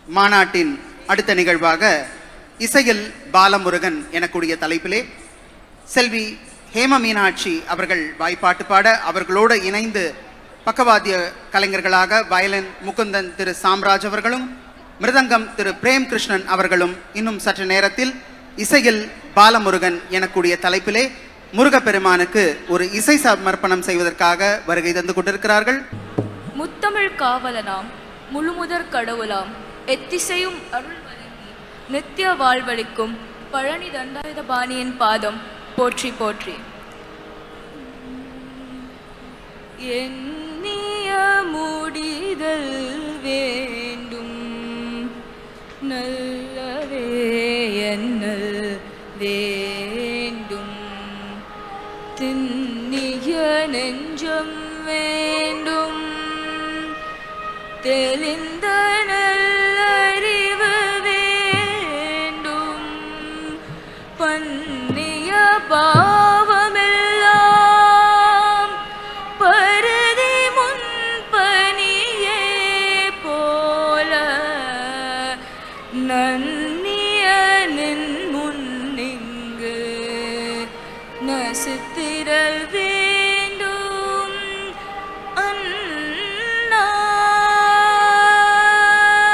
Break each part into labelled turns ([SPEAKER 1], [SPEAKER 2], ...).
[SPEAKER 1] மாநாட்டின் அடுத்த நிகழ்வாக இசையில் பாலமுருகன் எனக்கூடிய தலைப்பிலே செல்வி ஹேம மீனாட்சி அவர்கள் வாய்ப்பாட்டு பாட, அவர்களோடு இணைந்து பக்கவாத்திய கலைஞர்களாக வயலின் முகுந்தன் திரு சாம்ராஜ் அவர்களும், மிருதங்கம் திரு பிரேம் கிருஷ்ணன் அவர்களும் இன்னும் சற்று நேரத்தில் இசையில் பாலமுருகன் எனக்கூடிய தலைப்பிலே முருகப்பெருமானுக்கு ஒரு இசை சமர்ப்பணம் செய்வதற்காக வருகை தந்து கொண்டிருக்கிறார்கள்.
[SPEAKER 2] முத்தமிழ் காவலனாம் முழுமுதற் கடவுளாம் எத்திசையும் அருள் வழங்கி நித்திய வாழ்வளிக்கும் பழனி தண்டாயுதபாணியின் பாதம் போற்றி போற்றி. எண்ணிய முடிதல் வேண்டும் நல்லவே எண்ணல் வேண்டும் திண்ணிய நெஞ்சம் வேண்டும் தெளிந்த நல்லறிவு வேண்டும் பண்ணிய பாவமெல்லாம் பருதி முன்பனியே போல நன்னிய நின் முன்னிங்கு நசித்திரல் வேண்டும் அண்ணா.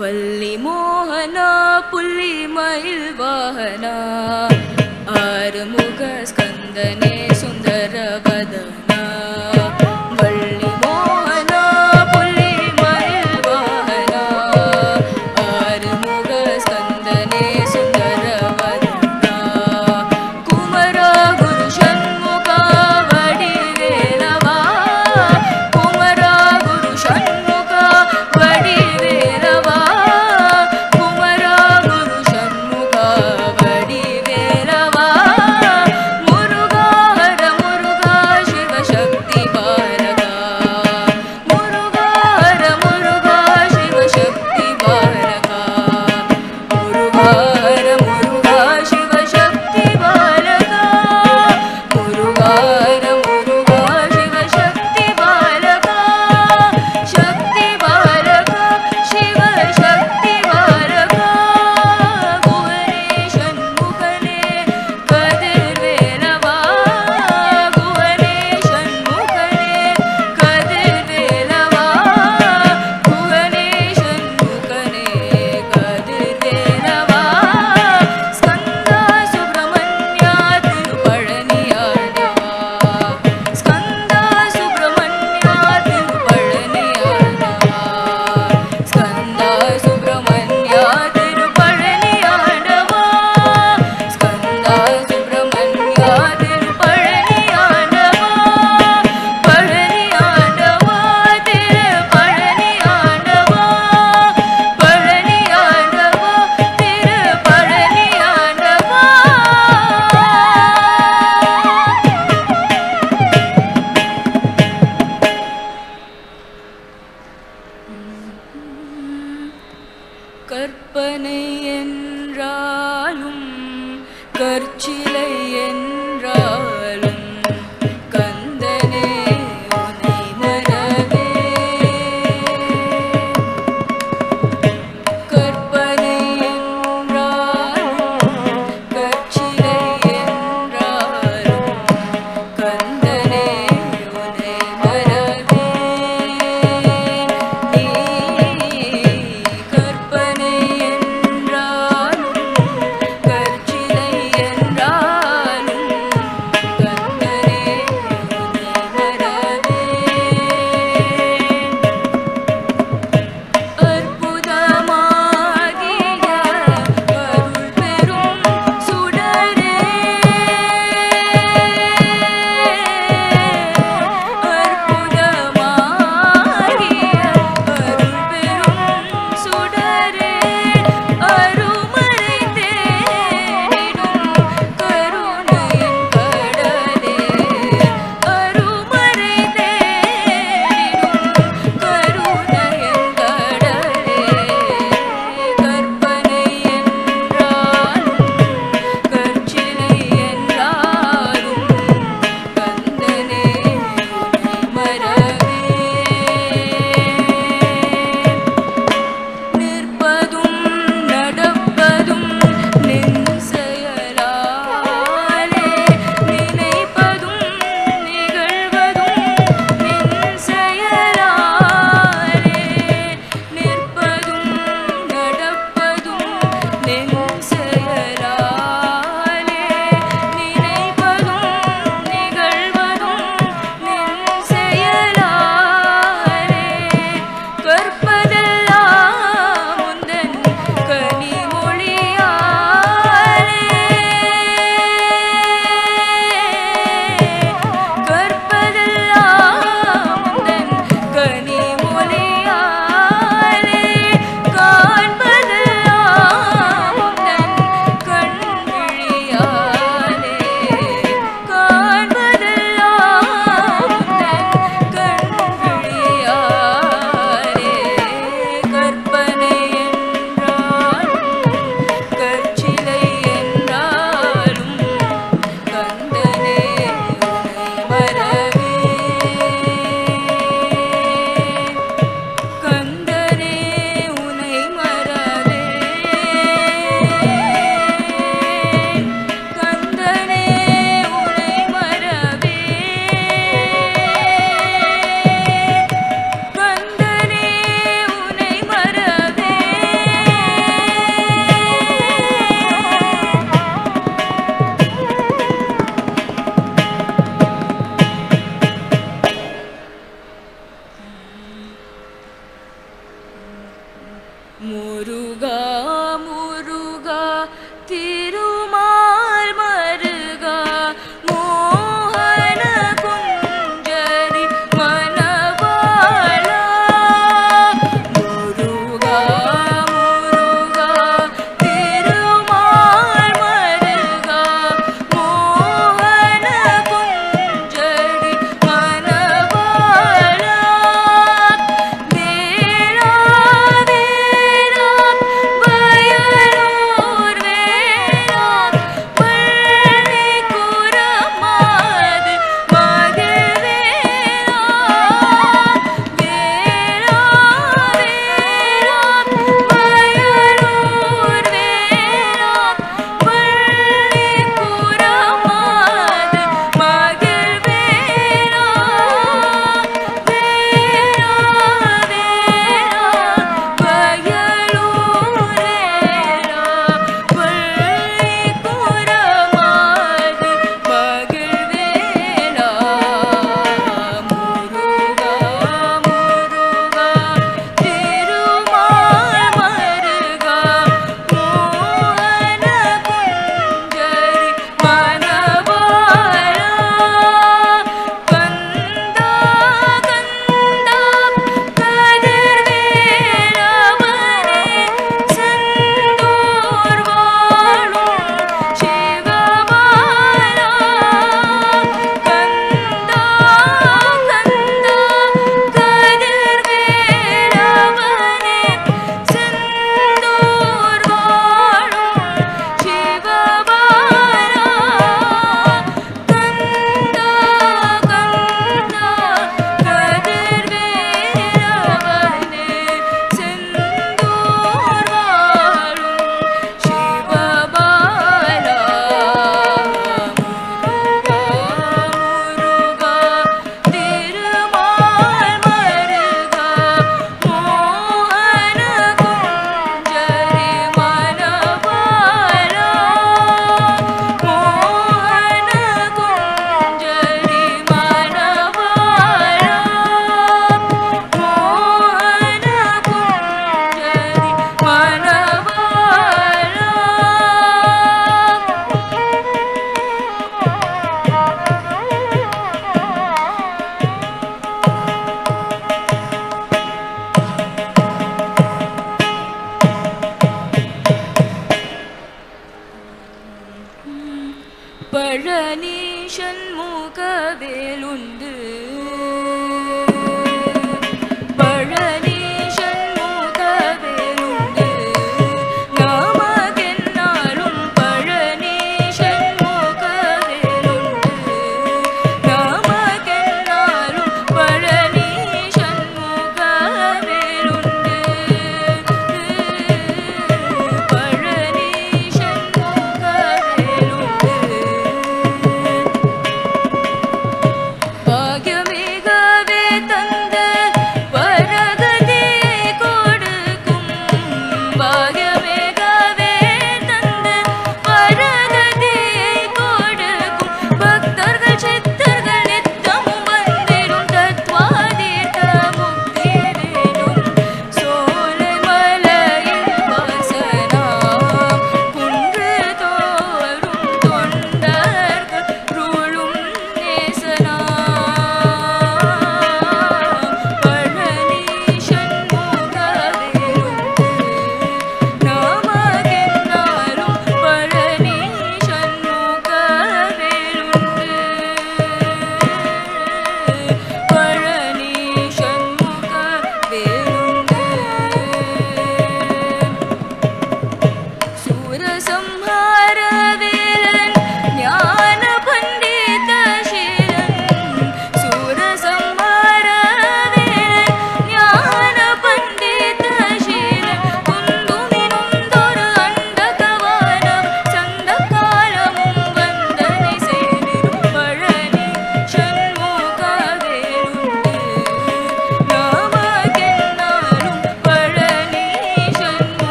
[SPEAKER 2] வள்ளி மோகனா புள்ளி மயில் வாகனா ஆறுமுக ஸ்கந்தனே சுந்தர வதனா வள்ளி மோகனா புள்ளி மயில் வாகனா ஆறுமுக ஸ்கந்தனே சுந்தர வதனா குமரா குரு சண்முகா வடிவேலவா குமரா குரு சண்முகா வடிவேலவா குமரா குரு சண்முகா வடிவேலவா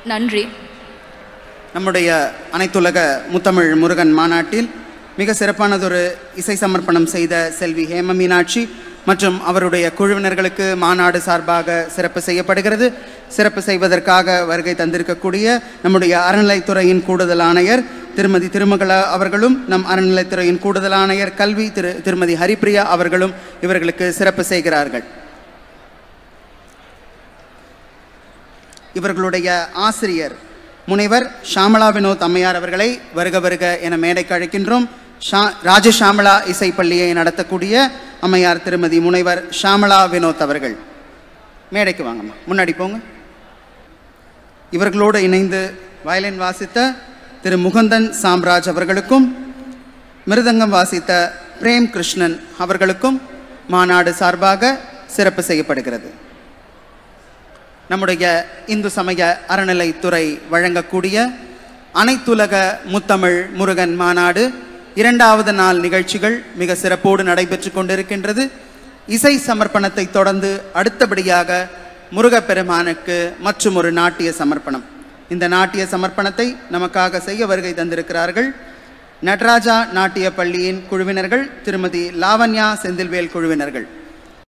[SPEAKER 2] நன்றி.
[SPEAKER 1] நம்முடைய அனைத்துலக முத்தமிழ் முருகன் மாநாட்டில் மிக சிறப்பானதொரு இசை சமர்ப்பணம் செய்த செல்வி ஹேம மீனாட்சி மற்றும் அவருடைய குழுவினர்களுக்கு மாநாடு சார்பாக சிறப்பு செய்யப்படுகிறது. சிறப்பு செய்வதற்காக வருகை தந்திருக்கக்கூடிய நம்முடைய அறநிலைத்துறையின் கூடுதல் ஆணையர் திருமதி திருமகளா அவர்களும், நம் அறநிலைத்துறையின் கூடுதல் ஆணையர் கல்வி திருமதி ஹரிப்பிரியா அவர்களும் இவர்களுக்கு சிறப்பு செய்கிறார்கள். இவர்களுடைய ஆசிரியர் முனைவர் ஷாமலா வினோத் அம்மையார் அவர்களை வருக வருக என மேடைக்கு அழைக்கின்றோம். ராஜஷாமலா இசைப்பள்ளியை நடத்தக்கூடிய அம்மையார் திருமதி முனைவர் ஷாமலா வினோத் அவர்கள் மேடைக்கு வாங்கம்மா, முன்னாடி போங்க. இவர்களோடு இணைந்து வயலின் வாசித்த திரு முகுந்தன் சாம்ராஜ் அவர்களுக்கும் மிருதங்கம் வாசித்த பிரேம் கிருஷ்ணன் அவர்களுக்கும் மாநாடு சார்பாக சிறப்பு செய்யப்படுகிறது. நம்முடைய இந்து சமய அறநிலைத்துறை வழங்கக்கூடிய அனைத்துலக முத்தமிழ் முருகன் மாநாடு 2வது நாள் நிகழ்ச்சிகள் மிக சிறப்போடு நடைபெற்று கொண்டிருக்கின்றது. இசை சமர்ப்பணத்தை தொடர்ந்து அடுத்தபடியாக முருகப்பெருமானுக்கு மற்றும் ஒரு நாட்டிய சமர்ப்பணம். இந்த நாட்டிய சமர்ப்பணத்தை நமக்காக செய்ய வருகை தந்திருக்கிறார்கள் நடராஜா நாட்டிய பள்ளியின் குழுவினர்கள், திருமதி லாவண்யா செந்தில்வேல் குழுவினர்கள்.